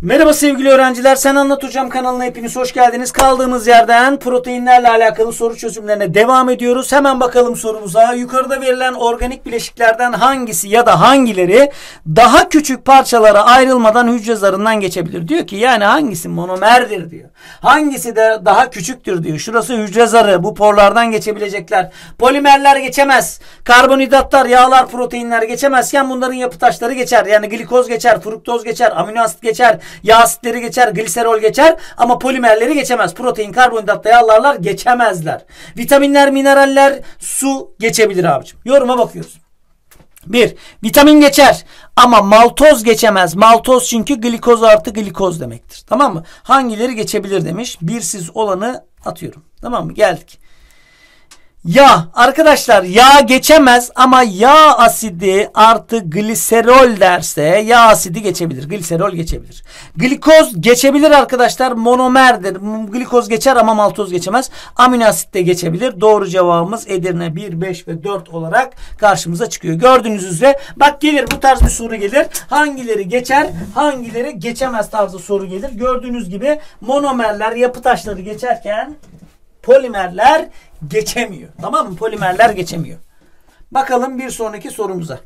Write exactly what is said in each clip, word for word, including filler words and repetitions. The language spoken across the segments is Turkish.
Merhaba sevgili öğrenciler, Sen Anlat Hocam kanalına hepiniz hoş geldiniz. Kaldığımız yerden proteinlerle alakalı soru çözümlerine devam ediyoruz. Hemen bakalım sorumuza. Yukarıda verilen organik bileşiklerden hangisi ya da hangileri daha küçük parçalara ayrılmadan hücre zarından geçebilir? Diyor ki yani hangisi monomerdir diyor. Hangisi de daha küçüktür diyor. Şurası hücre zarı, bu porlardan geçebilecekler. Polimerler geçemez. Karbonhidratlar, yağlar, proteinler geçemezken bunların yapı taşları geçer. Yani glikoz geçer, fruktoz geçer, amino asit geçer. Yağ asitleri geçer, gliserol geçer ama polimerleri geçemez. Protein, karbonhidrat, yağlarlar geçemezler. Vitaminler, mineraller, su geçebilir abicim. Yoruma bakıyoruz. bir. Vitamin geçer ama maltoz geçemez. Maltoz çünkü glikoz artı glikoz demektir. Tamam mı? Hangileri geçebilir demiş. Birsiz olanı atıyorum. Tamam mı? Geldik. Yağ. Arkadaşlar yağ geçemez ama yağ asidi artı gliserol derse yağ asidi geçebilir. Gliserol geçebilir. Glikoz geçebilir arkadaşlar. Monomerdir. Glikoz geçer ama maltoz geçemez. Amino asit de geçebilir. Doğru cevabımız Edirne bir, beş ve dört olarak karşımıza çıkıyor. Gördüğünüz üzere bak gelir bu tarz bir soru gelir. Hangileri geçer, hangileri geçemez tarzı soru gelir. Gördüğünüz gibi monomerler, yapı taşları geçerken polimerler geçemiyor. Tamam mı? Polimerler geçemiyor. Bakalım bir sonraki sorumuza.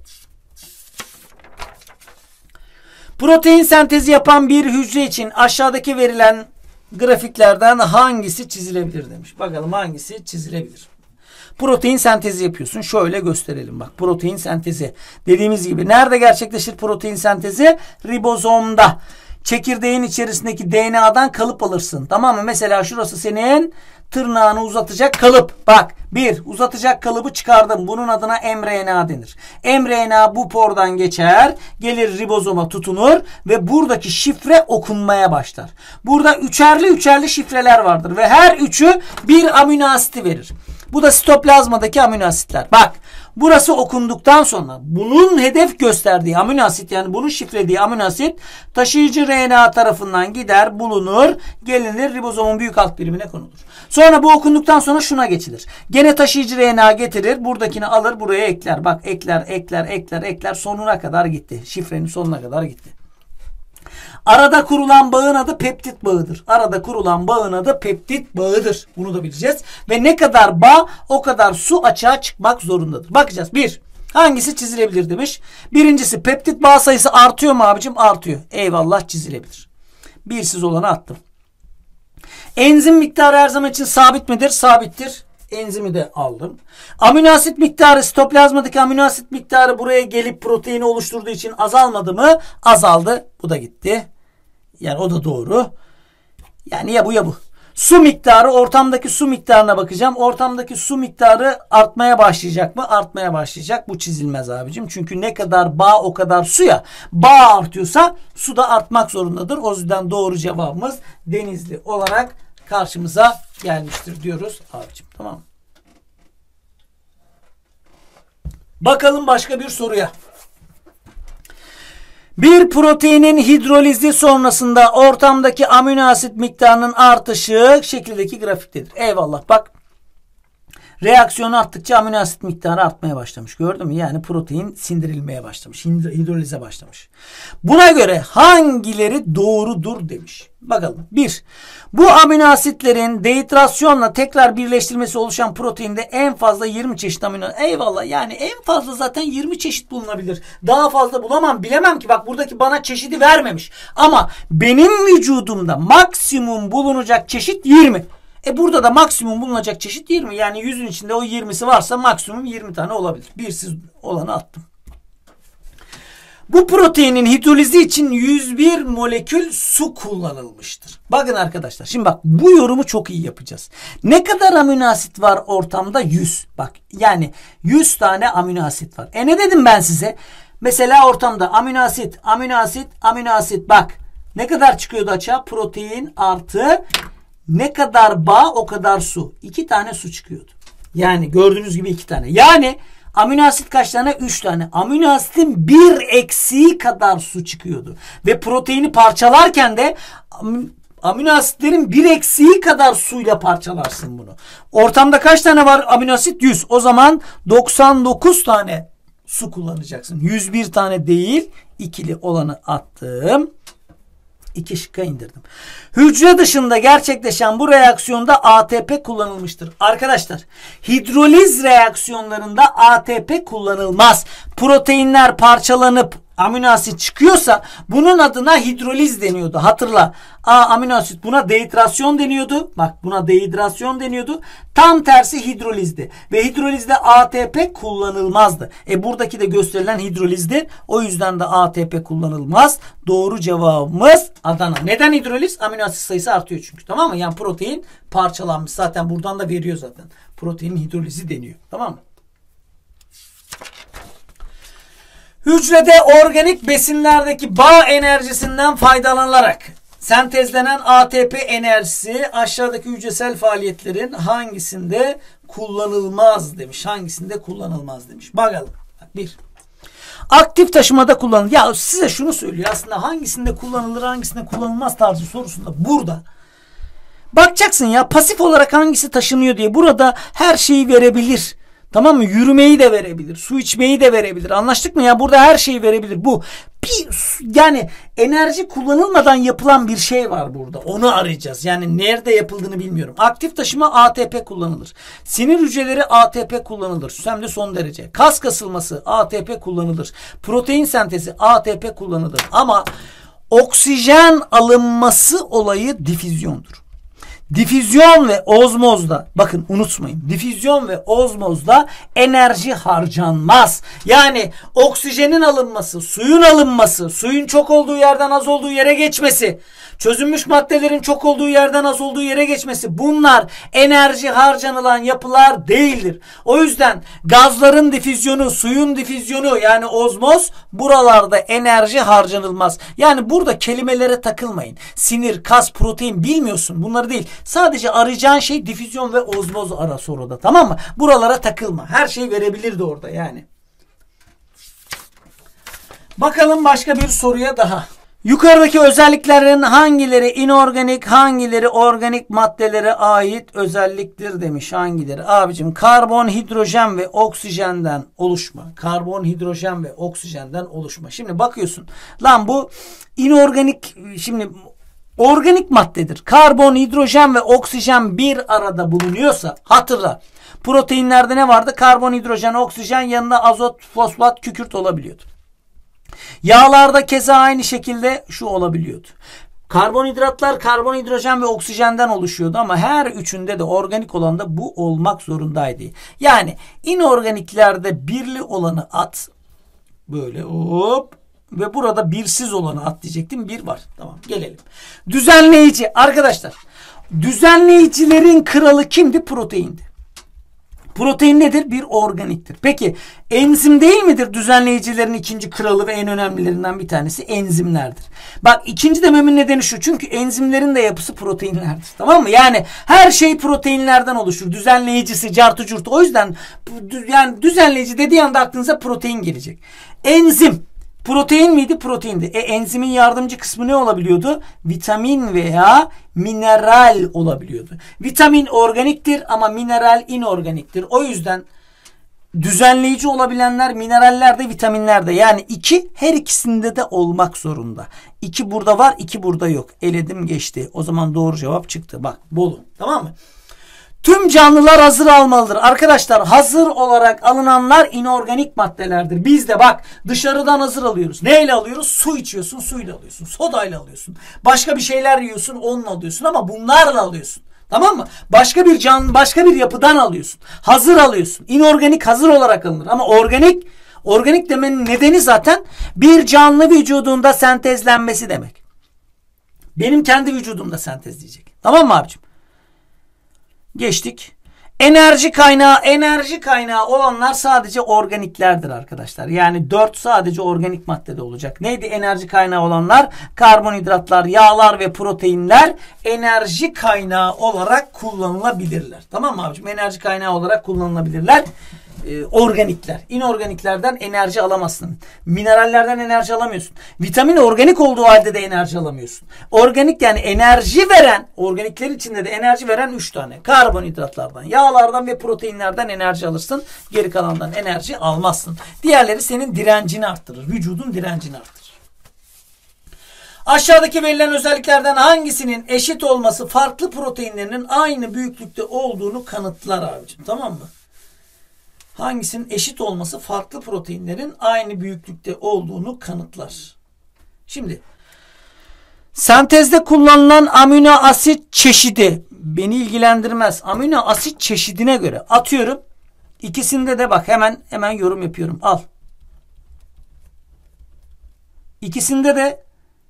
Protein sentezi yapan bir hücre için aşağıdaki verilen grafiklerden hangisi çizilebilir demiş. Bakalım hangisi çizilebilir. Protein sentezi yapıyorsun. Şöyle gösterelim bak. Protein sentezi. Dediğimiz gibi nerede gerçekleşir protein sentezi? Ribozomda. Çekirdeğin içerisindeki D N A'dan kalıp alırsın. Tamam mı? Mesela şurası senin tırnağını uzatacak kalıp. Bak bir uzatacak kalıbı çıkardım. Bunun adına mRNA denir. mRNA bu pordan geçer. Gelir ribozoma tutunur. Ve buradaki şifre okunmaya başlar. Burada üçerli üçerli şifreler vardır. Ve her üçü bir amino asiti verir. Bu da sitoplazmadaki amino asitler. Bak burası okunduktan sonra bunun hedef gösterdiği amino asit yani bunun şifrelediği amino asit taşıyıcı R N A tarafından gider bulunur. Gelinir ribozomun büyük alt birimine konulur. Sonra bu okunduktan sonra şuna geçilir. Gene taşıyıcı R N A getirir. Buradakini alır buraya ekler. Bak ekler ekler ekler ekler sonuna kadar gitti. Şifrenin sonuna kadar gitti. Arada kurulan bağın adı peptit bağıdır. Arada kurulan bağın adı peptit bağıdır. Bunu da bileceğiz. Ve ne kadar bağ o kadar su açığa çıkmak zorundadır. Bakacağız. Bir. Hangisi çizilebilir demiş. Birincisi peptit bağ sayısı artıyor mu abicim? Artıyor. Eyvallah çizilebilir. Birsiz olanı attım. Enzim miktarı her zaman için sabit midir? Sabittir. Enzimi de aldım. Amino asit miktarı sitoplazmadaki amino asit miktarı buraya gelip proteini oluşturduğu için azalmadı mı? Azaldı. Bu da gitti. Yani o da doğru. Yani ya bu ya bu. Su miktarı ortamdaki su miktarına bakacağım. Ortamdaki su miktarı artmaya başlayacak mı? Artmaya başlayacak. Bu çizilmez abicim. Çünkü ne kadar bağ o kadar su ya. Bağ artıyorsa su da artmak zorundadır. O yüzden doğru cevabımız Denizli olarak karşımıza gelmiştir diyoruz abicim. Tamam mı? Bakalım başka bir soruya. Bir proteinin hidrolizi sonrasında ortamdaki amino asit miktarının artışı şekildeki grafiktedir. Eyvallah bak. Reaksiyon arttıkça amino asit miktarı artmaya başlamış. Gördün mü? Yani protein sindirilmeye başlamış. Hidrolize başlamış. Buna göre hangileri doğrudur demiş. Bakalım. bir. Bu amino asitlerin dehidrasyonla tekrar birleştirilmesi oluşan proteinde en fazla yirmi çeşit amino asit. Eyvallah yani en fazla zaten yirmi çeşit bulunabilir. Daha fazla bulamam bilemem ki bak buradaki bana çeşidi vermemiş. Ama benim vücudumda maksimum bulunacak çeşit yirmi. E burada da maksimum bulunacak çeşit yirmi. Yani yüzün içinde o yirmisi varsa maksimum yirmi tane olabilir. Birsiz olanı attım. Bu proteinin hidrolizi için yüz bir molekül su kullanılmıştır. Bakın arkadaşlar. Şimdi bak bu yorumu çok iyi yapacağız. Ne kadar amino asit var ortamda? yüz. Bak yani yüz tane amino asit var. E ne dedim ben size? Mesela ortamda amino asit, amino asit, amino asit. Bak ne kadar çıkıyordu açığa? Protein artı ne kadar bağ o kadar su. İki tane su çıkıyordu. Yani gördüğünüz gibi iki tane. Yani amino asit kaç tane? Üç tane. Amino asitin bir eksiği kadar su çıkıyordu. Ve proteini parçalarken de amino asitlerin bir eksiği kadar suyla parçalarsın bunu. Ortamda kaç tane var amino asit? yüz. O zaman doksan dokuz tane su kullanacaksın. yüz bir tane değil. İkili olanı attım. İki şıkka indirdim. Hücre dışında gerçekleşen bu reaksiyonda A T P kullanılmıştır. Arkadaşlar, hidroliz reaksiyonlarında A T P kullanılmaz. Proteinler parçalanıp amino asit çıkıyorsa bunun adına hidroliz deniyordu. Hatırla. A amino asit, buna dehidrasyon deniyordu. Bak, buna dehidrasyon deniyordu. Tam tersi hidrolizdi. Ve hidrolizde A T P kullanılmazdı. E buradaki de gösterilen hidrolizdir. O yüzden de A T P kullanılmaz. Doğru cevabımız Adana. Neden hidroliz? Amino asit sayısı artıyor çünkü. Tamam mı? Yani protein parçalanmış. Zaten buradan da veriyor zaten. Proteinin hidrolizi deniyor. Tamam mı? Hücrede organik besinlerdeki bağ enerjisinden faydalanılarak sentezlenen A T P enerjisi aşağıdaki hücresel faaliyetlerin hangisinde kullanılmaz demiş. Hangisinde kullanılmaz demiş. Bakalım. Bir. Aktif taşımada kullanılır. Ya size şunu söylüyor aslında, hangisinde kullanılır hangisinde kullanılmaz tarzı sorusunda burada. Bakacaksın ya, pasif olarak hangisi taşınıyor diye. Burada her şeyi verebilir. Tamam mı? Yürümeyi de verebilir. Su içmeyi de verebilir. Anlaştık mı ya? Burada her şeyi verebilir. Bu bir, yani enerji kullanılmadan yapılan bir şey var burada. Onu arayacağız. Yani nerede yapıldığını bilmiyorum. Aktif taşıma A T P kullanılır. Sinir hücreleri A T P kullanılır. Hem de son derece. Kas kasılması A T P kullanılır. Protein sentezi A T P kullanılır. Ama oksijen alınması olayı difüzyondur. Difüzyon ve ozmozda, bakın unutmayın, difüzyon ve ozmozda enerji harcanmaz. Yani oksijenin alınması, suyun alınması, suyun çok olduğu yerden az olduğu yere geçmesi, çözünmüş maddelerin çok olduğu yerden az olduğu yere geçmesi, bunlar enerji harcanılan yapılar değildir. O yüzden gazların difüzyonu, suyun difüzyonu yani ozmoz, buralarda enerji harcanılmaz. Yani burada kelimelere takılmayın. Sinir, kas, protein bilmiyorsun, bunları değil. Sadece arayacağın şey difüzyon ve ozmoz ara soruda, tamam mı? Buralara takılma. Her şey verebilirdi orada yani. Bakalım başka bir soruya daha. Yukarıdaki özelliklerin hangileri inorganik, hangileri organik maddelere ait özelliktir demiş. Hangileri? Abicim, karbon, hidrojen ve oksijenden oluşma. Karbon, hidrojen ve oksijenden oluşma. Şimdi bakıyorsun. Lan bu inorganik, şimdi organik maddedir. Karbon, hidrojen ve oksijen bir arada bulunuyorsa hatırla. Proteinlerde ne vardı? Karbon, hidrojen, oksijen, yanında azot, fosfat, kükürt olabiliyordu. Yağlarda keza aynı şekilde şu olabiliyordu. Karbonhidratlar karbon, hidrojen ve oksijenden oluşuyordu ama her üçünde de organik olan da bu olmak zorundaydı. Yani inorganiklerde birli olanı at. Böyle hop. Ve burada birsiz olanı at diyecektim. Bir var. Tamam, gelelim. Düzenleyici. Arkadaşlar, düzenleyicilerin kralı kimdi? Proteindi. Protein nedir? Bir organiktir. Peki enzim değil midir? Düzenleyicilerin ikinci kralı ve en önemlilerinden bir tanesi enzimlerdir. Bak, ikinci dememin nedeni şu. Çünkü enzimlerin de yapısı proteinlerdir. Tamam mı? Yani her şey proteinlerden oluşur. Düzenleyicisi, cartı curtu. O yüzden yani düzenleyici dediği anda aklınıza protein gelecek. Enzim. Protein miydi? Proteindi. E, enzimin yardımcı kısmı ne olabiliyordu? Vitamin veya mineral olabiliyordu. Vitamin organiktir ama mineral inorganiktir. O yüzden düzenleyici olabilenler mineraller de vitaminler de. Yani iki her ikisinde de olmak zorunda. iki burada var, iki burada yok. Eledim geçti. O zaman doğru cevap çıktı. Bak, Bolu. Tamam mı? Tüm canlılar hazır almalıdır. Arkadaşlar, hazır olarak alınanlar inorganik maddelerdir. Biz de bak dışarıdan hazır alıyoruz. Neyle alıyoruz? Su içiyorsun, suyla alıyorsun. Sodayla alıyorsun. Başka bir şeyler yiyorsun, onunla alıyorsun ama bunlarla alıyorsun. Tamam mı? Başka bir can, başka bir yapıdan alıyorsun. Hazır alıyorsun. İnorganik hazır olarak alınır ama organik, organik demenin nedeni zaten bir canlı vücudunda sentezlenmesi demek. Benim kendi vücudumda sentezleyecek. Tamam mı abicim? Geçtik. Enerji kaynağı, enerji kaynağı olanlar sadece organiklerdir arkadaşlar. Yani dört sadece organik maddede olacak. Neydi enerji kaynağı olanlar? Karbonhidratlar, yağlar ve proteinler enerji kaynağı olarak kullanılabilirler. Tamam mı abicim? Enerji kaynağı olarak kullanılabilirler. Ee, organikler. İnorganiklerden enerji alamazsın. Minerallerden enerji alamıyorsun. Vitamin organik olduğu halde de enerji alamıyorsun. Organik yani enerji veren, organikler içinde de enerji veren üç tane. Karbonhidratlardan, yağlardan ve proteinlerden enerji alırsın. Geri kalandan enerji almazsın. Diğerleri senin direncini arttırır. Vücudun direncini arttırır. Aşağıdaki verilen özelliklerden hangisinin eşit olması farklı proteinlerinin aynı büyüklükte olduğunu kanıtlar abicim. Tamam mı? Hangisinin eşit olması farklı proteinlerin aynı büyüklükte olduğunu kanıtlar. Şimdi sentezde kullanılan amino asit çeşidi beni ilgilendirmez. Amino asit çeşidine göre atıyorum. İkisinde de bak hemen hemen yorum yapıyorum. Al. İkisinde de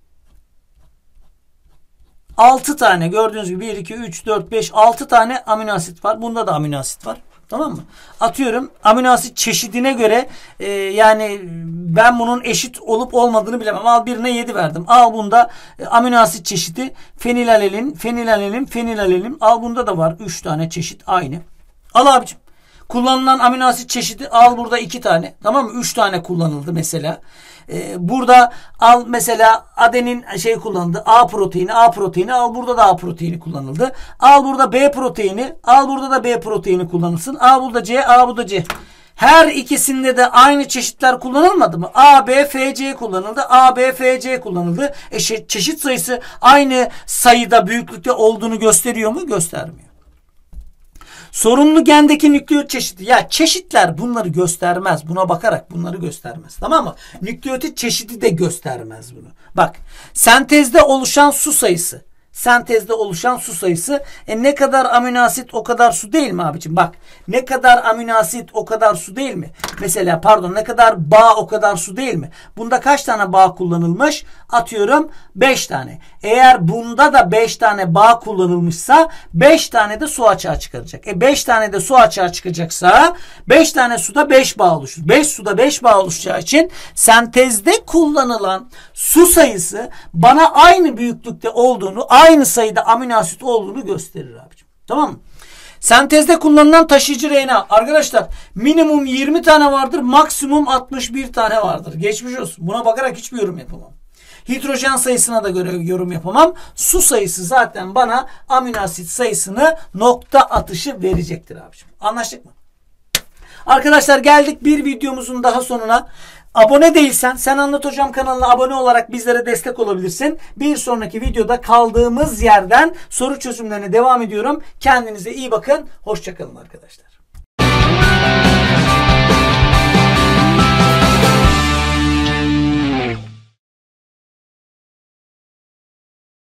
altı tane gördüğünüz gibi bir, iki, üç, dört, beş, altı tane amino asit var. Bunda da amino asit var. Tamam mı? Atıyorum amino asit çeşidine göre e, yani ben bunun eşit olup olmadığını bilemem. Al birine yedi verdim. Al bunda e, amino asit çeşidi fenilalelin, fenilalelin, fenilalelin. Al bunda da var üç tane çeşit aynı. Al abicim. Kullanılan amino asit çeşidi al burada iki tane. Tamam mı? üç tane kullanıldı mesela. Ee, burada al mesela adenin şey kullanıldı. A proteini, A proteini. Al burada da A proteini kullanıldı. Al burada B proteini. Al burada da B proteini kullanılsın. Al burada C, A burada C. Her ikisinde de aynı çeşitler kullanılmadı mı? A, B, F, C kullanıldı. A, B, F, C kullanıldı. E, çeşit sayısı aynı sayıda büyüklükte olduğunu gösteriyor mu? Göstermiyor. Sorunlu gendeki nükleot çeşidi. Ya çeşitler bunları göstermez. Buna bakarak bunları göstermez. Tamam mı? Nükleotit çeşidi de göstermez bunu. Bak sentezde oluşan su sayısı. Sentezde oluşan su sayısı. E ne kadar amino asit o kadar su değil mi abicim? Bak ne kadar amino asit o kadar su değil mi? Mesela pardon ne kadar bağ o kadar su değil mi? Bunda kaç tane bağ kullanılmış? Atıyorum beş tane. Eğer bunda da beş tane bağ kullanılmışsa beş tane de su açığa çıkaracak. E beş tane de su açığa çıkacaksa beş tane suda beş bağ oluşur. beş suda beş bağ oluşacağı için sentezde kullanılan su sayısı bana aynı büyüklükte olduğunu, aynı sayıda amino asit olduğunu gösterir abicim. Tamam mı? Sentezde kullanılan taşıyıcı R N A. Arkadaşlar minimum yirmi tane vardır. Maksimum altmış bir tane vardır. Geçmiş olsun. Buna bakarak hiçbir yorum yapamam. Hidrojen sayısına da göre yorum yapamam. Su sayısı zaten bana amino asit sayısını nokta atışı verecektir abicim. Anlaştık mı? Arkadaşlar geldik bir videomuzun daha sonuna. Abone değilsen Sen Anlat Hocam kanalına abone olarak bizlere destek olabilirsin. Bir sonraki videoda kaldığımız yerden soru çözümlerine devam ediyorum. Kendinize iyi bakın. Hoşça kalın arkadaşlar.